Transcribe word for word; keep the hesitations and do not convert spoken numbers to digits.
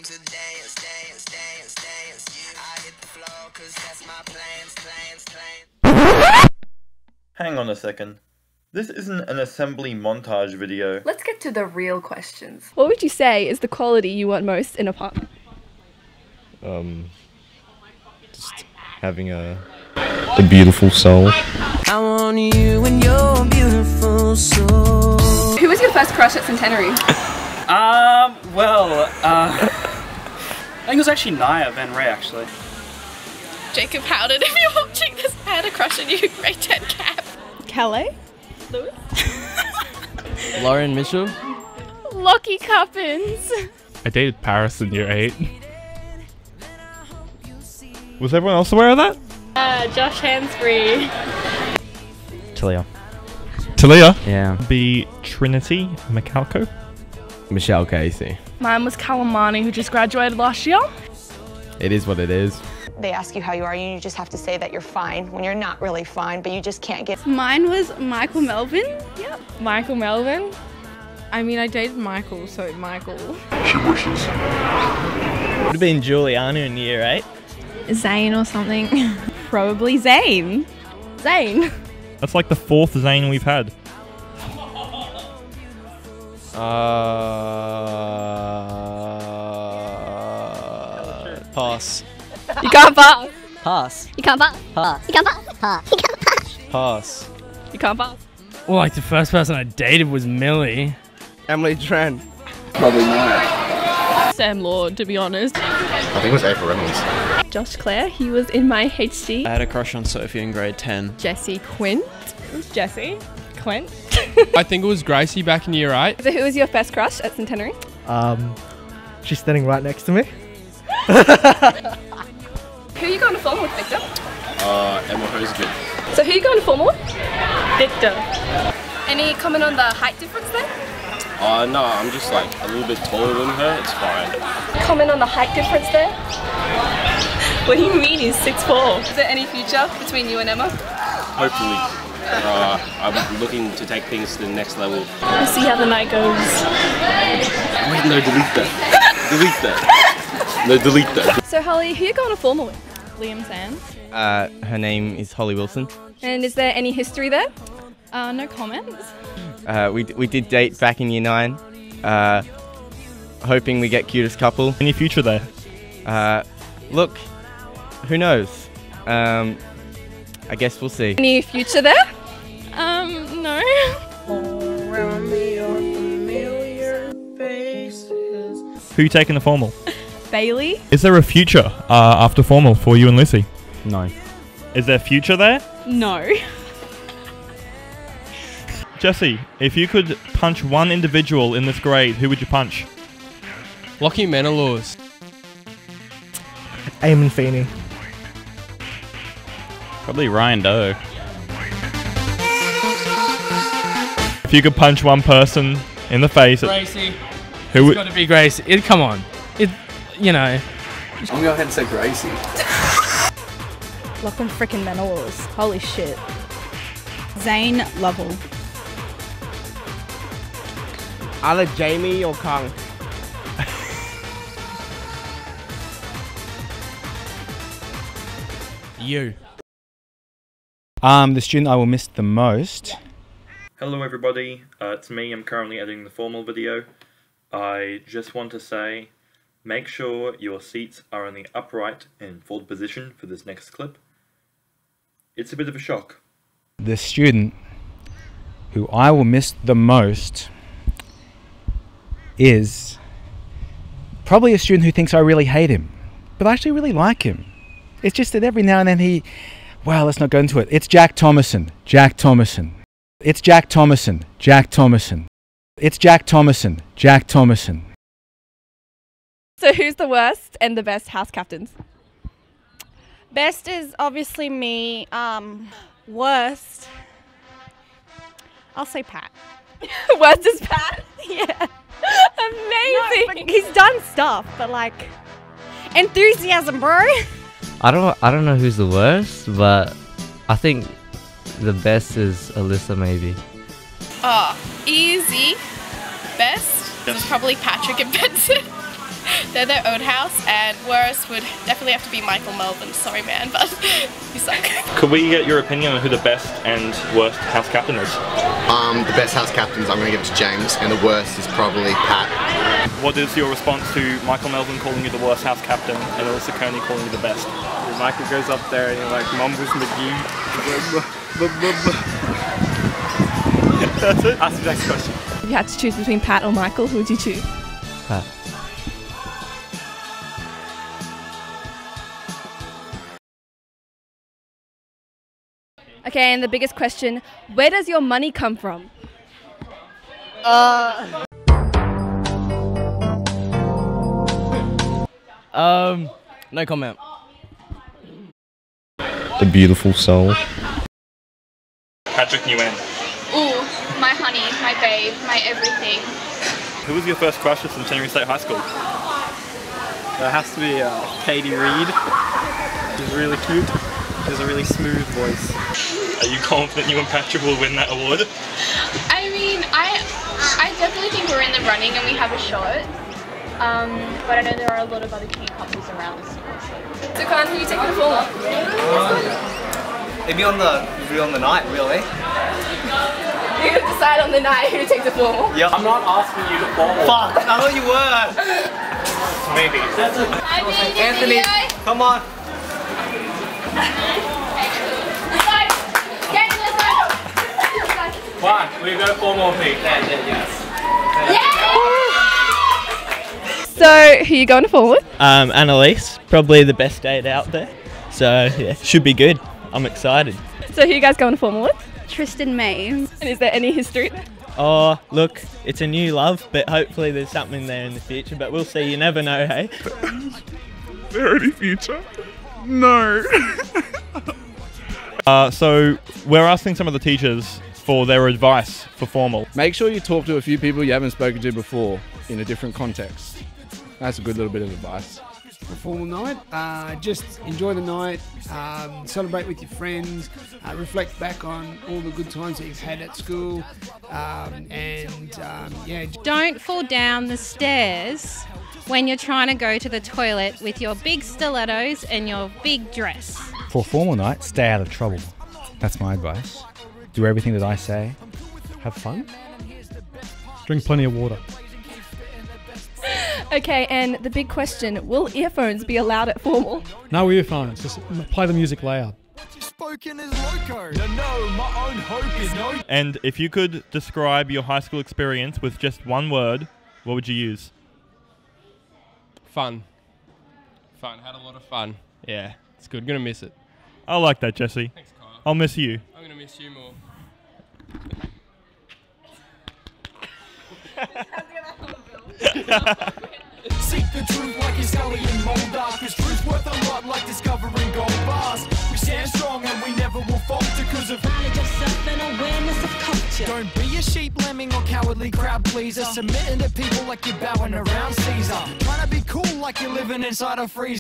to dance, dance, dance, dance. I hit the floor cause that's my plans, plans, plans. Hang on a second. This isn't an assembly montage video. Let's get to the real questions. What would you say is the quality you want most in a partner? Um, just having a a beautiful soul. I want you and your beautiful soul. Who was your first crush at Centenary? Um, well, uh, I think it was actually Naya Van Ray, actually. Jacob Howden, if you're watching this, I had a crush on you, grade ten cap. Calais? Lewis? Lauren Mitchell? Lockie Cuppins. I dated Paris in year eight. Was everyone else aware of that? Uh, Josh Hansbury. Talia. Talia? Yeah. Be Trinity McAlco? Michelle Casey. Mine was Calamani, who just graduated last year. It is what it is. They ask you how you are, and you just have to say that you're fine when you're not really fine, but you just can't get. Mine was Michael Melvin. Yep. Michael Melvin. I mean, I dated Michael, so Michael. She wishes. Would have been Juliana in year eight. Zane or something. Probably Zane. Zane. That's like the fourth Zane we've had. Uh, pass. You can't pass. Pass. You can't pass. Pass. You can't pass. Pass. You can't pass. Pass. You can't pass. Well, like the first person I dated was Millie. Emily Tran. Probably not. Sam Lord, to be honest. I think it was April Reynolds. Josh Clare, he was in my H D. I had a crush on Sophie in grade ten. Jesse Quint. It was Jessie. Clint. I think it was Gracie back in year eight. So who was your first crush at Centenary? Um, she's standing right next to me. Who are you going to formal with, Victor? Uh, Emma Hosgood. So who are you going to formal with? Victor. Any comment on the height difference there? Uh, no, I'm just like a little bit taller than her, it's fine. Comment on the height difference there? What do you mean he's six foot four? Is there any future between you and Emma? Hopefully. Uh, I'm looking to take things to the next level. We'll see how the night goes. Wait, no, delete that. Delete that. No, delete that. So Holly, who are you going to formal with? Liam Sands. Uh, her name is Holly Wilson. And is there any history there? Uh, no comments. Uh, we, we did date back in year nine. Uh, hoping we get cutest couple. Any future there? Uh, look, who knows? Um, I guess we'll see. Any future there? Um, no. Who you taking the formal? Bailey. Is there a future uh, after formal for you and Lucy? No. Is there future there? No. Jesse, if you could punch one individual in this grade, who would you punch? Lockie Menelaus. Eamon Feeney. Probably Ryan Doe. If you could punch one person in the face, Gracie. who It's would? got to be Gracie. It, come on. It, you know. I'm going to go ahead and say Gracie. Lachlan frickin' Menelaus. Holy shit. Zane Lovell. Either Jamie or Kang. You. Um, the student I will miss the most. Hello everybody, uh, it's me, I'm currently editing the formal video. I just want to say, make sure your seats are in the upright and fold position for this next clip. It's a bit of a shock. The student who I will miss the most is probably a student who thinks I really hate him, but I actually really like him. It's just that every now and then he, well, let's not go into it. It's Jack Thomason, Jack Thomason. It's Jack Thomason, Jack Thomason. It's Jack Thomason, Jack Thomason. So who's the worst and the best house captains? Best is obviously me. Um, worst, I'll say Pat. Worst is Pat? Yeah. Amazing. No, he's done stuff, but like enthusiasm, bro. I don't I don't know who's the worst, but I think the best is Alyssa maybe. Oh, easy. Best is probably Patrick and Benson. they're their own house, and worst would definitely have to be Michael Melvin. Sorry man, but you suck. Could we get your opinion on who the best and worst house captain is? Um, the best house captains, I'm going to give it to James, and the worst is probably Pat. What is your response to Michael Melvin calling you the worst house captain and Alyssa Coney calling you the best? Michael goes up there and he like mumbles McGee. That's it. Ask the next question. If you had to choose between Pat or Michael, who would you choose? Pat. Okay, and the biggest question, where does your money come from? Uh. Um, no comment. A beautiful soul. Patrick Nguyen. Ooh, my honey, my babe, my everything. Who was your first crush at Centenary State High School? It has to be uh, Katie Reed. She's really cute. She has a really smooth voice. Are you confident you and Patrick will win that award? I mean, I I definitely think we're in the running and we have a shot. Um, but I know there are a lot of other cute couples around the school. So, so Khan, who are you taking the form? It'd be on the, it'd be on the night, really. You're gonna decide on the night who takes the formal? Yeah. I'm not asking you to formal. Fuck, I thought you were. Maybe. That's a, I mean, Anthony, video. come on. One, we go four more feet. Yeah, yeah, yes. So, who are you going to form with? Um, Annalise, probably the best date out there. So yeah, should be good. I'm excited. So, who are you guys going to formal with? Tristan May. And is there any history there? Oh, look, it's a new love, but hopefully there's something there in the future. But we'll see. You never know, hey. Is there any future? No. uh, so we're asking some of the teachers for their advice for formal. Make sure you talk to a few people you haven't spoken to before in a different context. That's a good little bit of advice. For formal night, uh, just enjoy the night, um, celebrate with your friends, uh, reflect back on all the good times that you've had at school, um, and um, yeah. Don't fall down the stairs when you're trying to go to the toilet with your big stilettos and your big dress. For a formal night, stay out of trouble. That's my advice. Do everything that I say. Have fun. Drink plenty of water. Okay, and the big question, will earphones be allowed at formal? No earphones, just play the music loud. Spoken is loco. No, no, my own hope is no. And if you could describe your high school experience with just one word, what would you use? Fun. Fun. Had a lot of fun. Yeah, it's good. Gonna miss it. I like that, Jesse. Thanks, Kyle. I'll miss you. I'm gonna miss you more. Seek the truth like it's Scully and Mulder, cause truth's worth a lot like discovering gold bars. We stand strong and we never will falter cause of knowledge of self and awareness of culture. Don't be a sheep lemming or cowardly crowd pleaser, submitting to people like you're bowing around Caesar, trying to be cool like you're living inside a freezer.